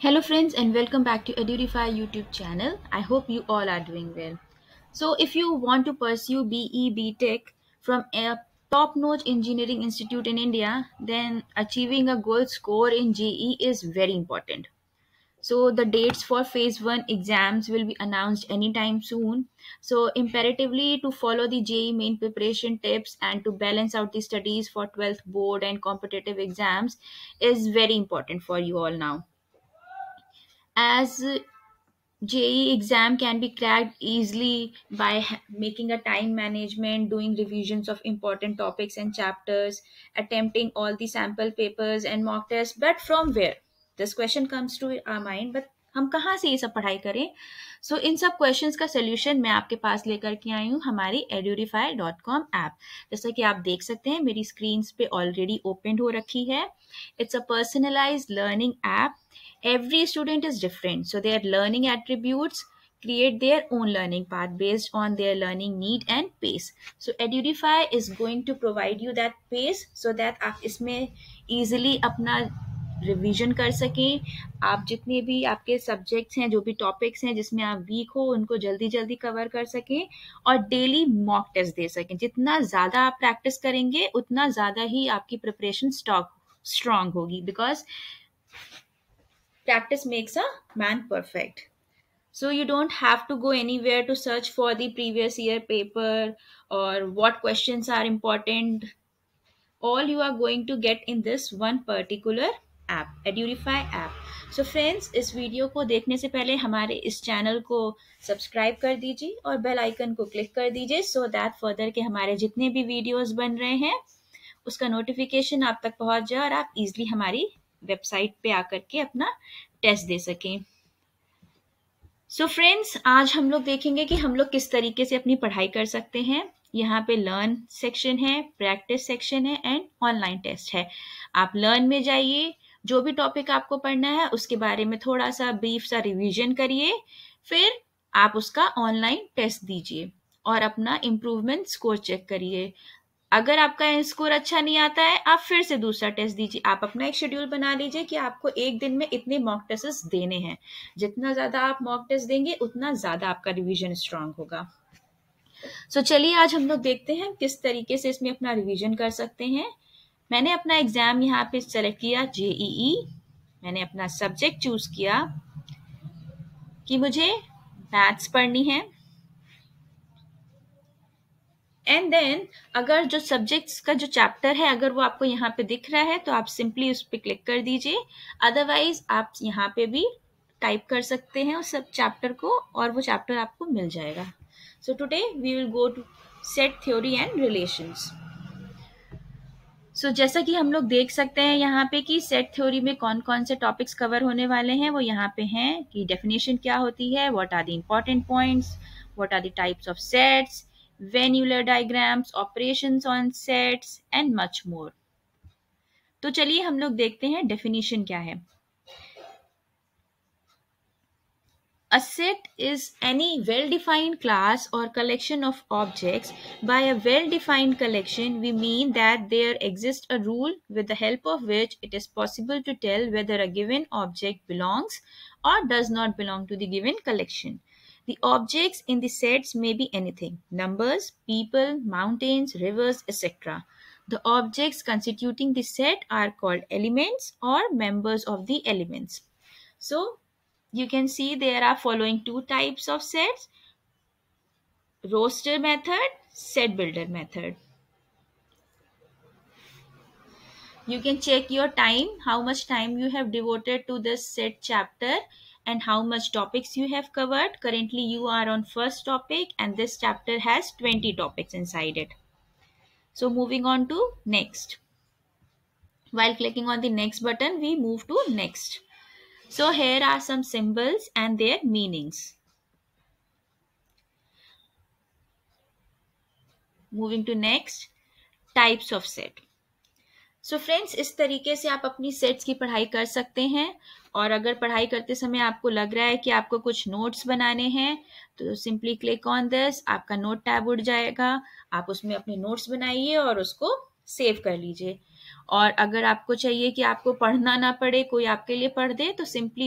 Hello friends and welcome back to Edurify YouTube channel. I hope you all are doing well. So if you want to pursue BE Tech from a top-notch engineering institute in India, then achieving a good score in GE is very important. So the dates for phase 1 exams will be announced anytime soon. So imperatively to follow the JEE main preparation tips and to balance out the studies for 12th board and competitive exams is very important for you all now. As JEE exam can be cracked easily by making a time management, doing revisions of important topics and chapters, attempting all the sample papers and mock tests. But from where? This question comes to our mind. But हम कहाँ से ये सब पढ़ाई करें? सो इन सब questions का solution मैं आपके पास लेकर के आई हूँ हमारी edurify.com ऐप. जैसा कि आप देख सकते हैं मेरी स्क्रीन पे ऑलरेडी ओपन हो रखी है. It's a personalised learning app. Every student is different, so their learning attributes create their own learning path based on their learning need and pace. So Edurify is going to provide you that pace so that आप इसमें easily अपना revision कर सकें. आप जितने भी आपके subjects हैं, जो भी टॉपिक्स हैं जिसमें आप वीक हो, उनको जल्दी जल्दी कवर कर सकें और डेली मॉक टेस्ट दे सकें. जितना ज़्यादा आप प्रैक्टिस करेंगे उतना ज़्यादा ही आपकी प्रिपरेशन स्ट्रांग होगी, because practice makes a man perfect. So you don't have to go anywhere to search for the previous year paper or what questions are important. All you are going to get in this one particular app, Edurify app. So friends, इस video को देखने से पहले हमारे इस channel को subscribe कर दीजिए और बेल आइकन को क्लिक कर दीजिए सो दैट फर्दर के हमारे जितने भी वीडियोस बन रहे हैं उसका नोटिफिकेशन आप तक पहुंच जाए और आप इजीली हमारी वेबसाइट पे आकर के अपना टेस्ट दे सकें. सो फ्रेंड्स, आज हम लोग देखेंगे कि हम लोग किस तरीके से अपनी पढ़ाई कर सकते हैं. यहाँ पे लर्न सेक्शन है, प्रैक्टिस सेक्शन है एंड ऑनलाइन टेस्ट है. आप लर्न में जाइए, जो भी टॉपिक आपको पढ़ना है उसके बारे में थोड़ा सा ब्रीफ सा रिवीजन करिए, फिर आप उसका ऑनलाइन टेस्ट दीजिए और अपना इम्प्रूवमेंट स्कोर चेक करिए. अगर आपका स्कोर अच्छा नहीं आता है आप फिर से दूसरा टेस्ट दीजिए. आप अपना एक शेड्यूल बना लीजिए कि आपको एक दिन में इतने मॉक टेस्ट देने हैं. जितना ज्यादा आप मॉक टेस्ट देंगे उतना ज्यादा आपका रिवीजन स्ट्रांग होगा. सो चलिए आज हम लोग देखते हैं किस तरीके से इसमें अपना रिवीजन कर सकते हैं. मैंने अपना एग्जाम यहाँ पे सेलेक्ट किया JEE. मैंने अपना सब्जेक्ट चूज किया कि मुझे मैथ्स पढ़नी है. एंड देन अगर जो सब्जेक्ट्स का जो चैप्टर है अगर वो आपको यहाँ पे दिख रहा है तो आप सिंपली उस पर क्लिक कर दीजिए. अदरवाइज आप यहाँ पे भी टाइप कर सकते हैं उस सब चैप्टर को और वो चैप्टर आपको मिल जाएगा. So today we will go to set theory and relations. So जैसा कि हम लोग देख सकते हैं यहाँ पे कि सेट थ्योरी में कौन कौन से टॉपिक्स कवर होने वाले हैं वो यहाँ पे हैं कि डेफिनेशन क्या होती है, what are the important points, what are the types of sets, venular diagrams, operations on sets and much more. तो चलिए हम लोग देखते हैं डेफिनेशन क्या है. A set is any well-defined class or collection of objects. By a well-defined collection, we mean that there exists a rule with the help of which it is possible to tell whether a given object belongs or does not belong to the given collection. The objects in the sets may be anything: numbers, people, mountains, rivers, etc. The objects constituting the set are called elements or members of the elements. So, you can see there are following two types of sets: roster method, set builder method. You can check your time, how much time you have devoted to this set chapter and how much topics you have covered. Currently you are on first topic and this chapter has 20 topics inside it. So moving on to next. While clicking on the next button, we move to next. So here are some symbols and their meanings. Moving to next, types of set. So friends, इस तरीके से आप अपनी sets की पढ़ाई कर सकते हैं. और अगर पढ़ाई करते समय आपको लग रहा है कि आपको कुछ नोट्स बनाने हैं तो सिंपली क्लिक ऑन दिस, आपका नोट टैब उठ जाएगा. आप उसमें अपने नोट्स बनाइए और उसको सेव कर लीजिए. और अगर आपको चाहिए कि आपको पढ़ना ना पड़े, कोई आपके लिए पढ़ दे, तो सिंपली